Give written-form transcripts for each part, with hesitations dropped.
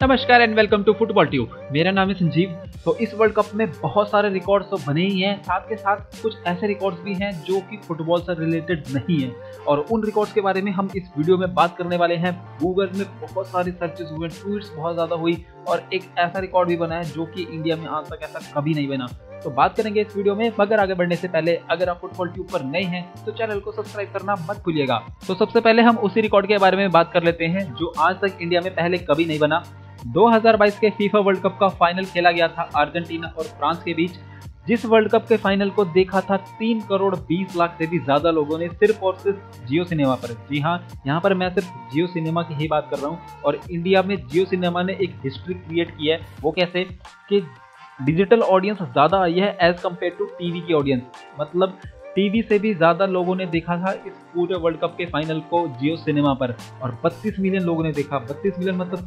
नमस्कार and welcome to Football Tube. मेरा नाम है संजीव। तो इस वर्ल्ड कप में बहुत सारे रिकॉर्ड्स तो बने ही हैं, साथ के साथ कुछ ऐसे रिकॉर्ड्स भी हैं जो कि फुटबॉल से रिलेटेड नहीं है, और उन रिकॉर्ड्स के बारे में हम इस वीडियो में बात करने वाले हैं। गूगल में बहुत सारी सर्चेस हुए, ट्वीट्स बहुत ज़्यादा हुई, और एक ऐसा रिकॉर्ड भी बना है जो कि इंडिया में आज तक ऐसा कभी नहीं बना। तो बात करेंगे इस वीडियो में, मगर आगे बढ़ने से पहले अगर आप फुटबॉल ट्यूब पर नए हैं तो चैनल को सब्सक्राइब करना मत भूलिएगा। तो सबसे पहले हम उसी रिकॉर्ड के बारे में बात कर लेते हैं जो आज तक इंडिया में पहले कभी नहीं बना। 2022 के फीफा वर्ल्ड कप का फाइनल खेला गया था अर्जेंटीना और फ्रांस के बीच। जिस वर्ल्ड कप के फाइनल को देखा था 3 करोड़ 20 लाख से भी ज्यादा लोगों ने, सिर्फ और सिर्फ जियो सिनेमा पर। जी हाँ, यहाँ पर मैं सिर्फ जियो सिनेमा की ही बात कर रहा हूँ। और इंडिया में जियो सिनेमा ने एक हिस्ट्री क्रिएट की है। वो कैसे कि डिजिटल ऑडियंस ज्यादा आई है एज कम्पेयर टू टीवी की ऑडियंस। मतलब टीवी से भी ज्यादा लोगों ने देखा था इस पूरे वर्ल्ड कप के फाइनल को जियो सिनेमा पर, और 32 मिलियन लोगों ने देखा। 32 मिलियन मतलब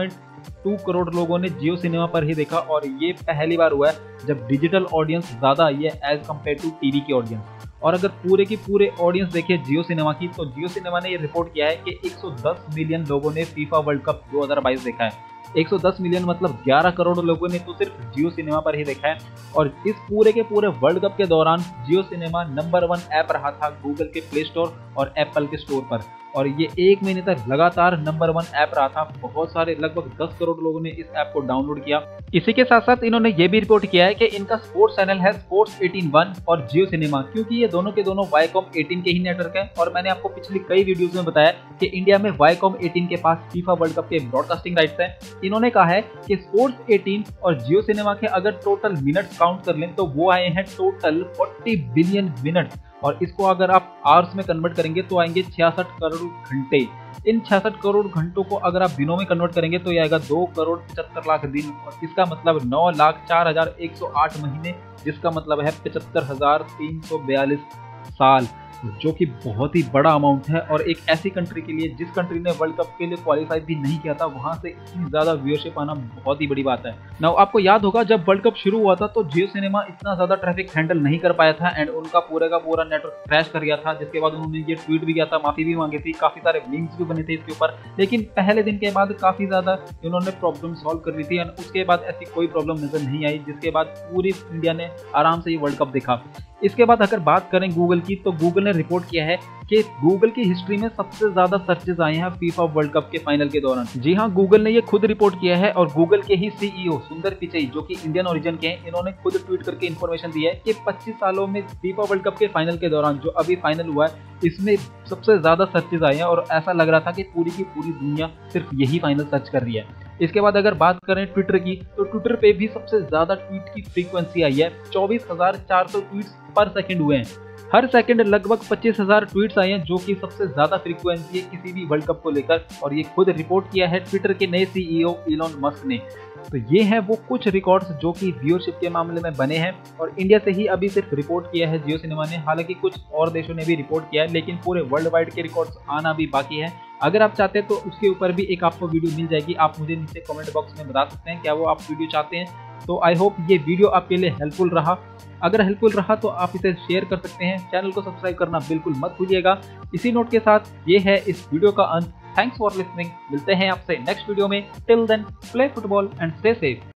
3.2 करोड़ लोगों ने जियो सिनेमा पर ही देखा। और ये पहली बार हुआ है जब डिजिटल ऑडियंस ज्यादा आई है एज कम्पेयर टू टीवी की ऑडियंस। और अगर पूरे की पूरे ऑडियंस देखे जियो सिनेमा की, तो जियो सिनेमा ने ये रिपोर्ट किया है कि 110 मिलियन लोगों ने फीफा वर्ल्ड कप 2022 देखा है। 110 मिलियन मतलब 11 करोड़ लोगों ने तो सिर्फ जियो सिनेमा पर ही देखा है। और इस पूरे के पूरे वर्ल्ड कप के दौरान जियो सिनेमा नंबर 1 ऐप रहा था गूगल के प्ले स्टोर और एप्पल के स्टोर पर, और ये 1 महीने तक लगातार नंबर 1 ऐप रहा था। बहुत सारे लगभग 10 करोड़ लोगों ने इस ऐप को डाउनलोड किया। इसी के साथ साथ इन्होंने ये भी रिपोर्ट किया है कि इनका स्पोर्ट्स चैनल है स्पोर्ट्स 18 और जियो सिनेमा, क्योंकि ये दोनों के दोनों वाईकॉम 18 के ही नेटवर्क है। और मैंने आपको पिछली कई वीडियोस में बताया कि इंडिया में वाईकॉम 18 के पास फीफा वर्ल्ड कप के ब्रॉडकास्टिंग राइट्स हैं। इन्होंने कहा है कि स्पोर्ट्स 18 और जियो सिनेमा के अगर टोटल मिनट्स काउंट कर लें तो वो आए हैं टोटल 40 बिलियन मिनट्स, और इसको अगर आप आवर्स में कन्वर्ट करेंगे तो आएंगे 66 करोड़ घंटे। इन 66 करोड़ घंटों को अगर आप दिनों में कन्वर्ट करेंगे तो ये आएगा 2 करोड़ 75 लाख दिन, और इसका मतलब 9,04,108 महीने, जिसका मतलब है 75,342 साल, जो कि बहुत ही बड़ा अमाउंट है। और एक ऐसी कंट्री के लिए जिस कंट्री ने वर्ल्ड कप के लिए क्वालिफाई भी नहीं किया था, वहां से इतनी ज्यादा व्यूअरशिप आना बहुत ही बड़ी बात है। नाउ आपको याद होगा जब वर्ल्ड कप शुरू हुआ था तो जियो सिनेमा इतना ज्यादा ट्रैफिक हैंडल नहीं कर पाया था, एंड उनका पूरे का पूरा नेटवर्क क्रैश कर गया था, जिसके बाद उन्होंने ये ट्वीट भी किया था, माफी भी मांगी थी, काफी सारे मीम्स भी बने थे इसके ऊपर। लेकिन पहले दिन के बाद काफी ज्यादा इन्होंने प्रॉब्लम सॉल्व कर ली थी, एंड उसके बाद ऐसी कोई प्रॉब्लम नजर नहीं आई, जिसके बाद पूरी इंडिया ने आराम से ये वर्ल्ड कप देखा। इसके बाद अगर बात करें गूगल की, तो गूगल ने रिपोर्ट किया है कि गूगल की हिस्ट्री में सबसे ज्यादा सर्चेस आए हैं फीफा वर्ल्ड कप के फाइनल के दौरान। जी हाँ, गूगल ने ये खुद रिपोर्ट किया है, और गूगल के ही सीईओ सुंदर पिचई, जो कि इंडियन ओरिजिन के हैं, इन्होंने खुद ट्वीट करके इन्फॉर्मेशन दी है कि 25 सालों में फीफा वर्ल्ड कप के फाइनल के दौरान जो अभी फाइनल हुआ है, इसमें सबसे ज्यादा सर्चेस आए हैं। और ऐसा लग रहा था कि पूरी की पूरी दुनिया सिर्फ यही फाइनल सर्च कर रही है। इसके बाद अगर बात करें ट्विटर की, तो ट्विटर पे भी सबसे ज्यादा ट्वीट की फ्रीक्वेंसी आई है। 24,400 ट्वीट्स पर सेकंड हुए हैं। हर सेकंड लगभग 25,000 ट्वीट्स आए हैं, जो कि सबसे ज्यादा फ्रीक्वेंसी है किसी भी वर्ल्ड कप को लेकर। और ये खुद रिपोर्ट किया है ट्विटर के नए सीईओ इलॉन मस्क ने। तो ये हैं वो कुछ रिकॉर्ड्स जो कि व्यूअरशिप के मामले में बने हैं, और इंडिया से ही अभी सिर्फ रिपोर्ट किया है जियो सिनेमा ने। हालांकि कुछ और देशों ने भी रिपोर्ट किया है, लेकिन पूरे वर्ल्ड वाइड के रिकॉर्ड्स आना भी बाकी है। अगर आप चाहते हैं तो उसके ऊपर भी एक आपको वीडियो मिल जाएगी। आप मुझे नीचे कमेंट बॉक्स में बता सकते हैं क्या वो आप वीडियो चाहते हैं। तो आई होप ये वीडियो आपके लिए हेल्पफुल रहा। अगर हेल्पफुल रहा तो आप इसे शेयर कर सकते हैं। चैनल को सब्सक्राइब करना बिल्कुल मत भूलिएगा। इसी नोट के साथ ये है इस वीडियो का अंत। Thanks for listening. मिलते हैं आपसे नेक्स्ट वीडियो में। Till then, play football and stay safe.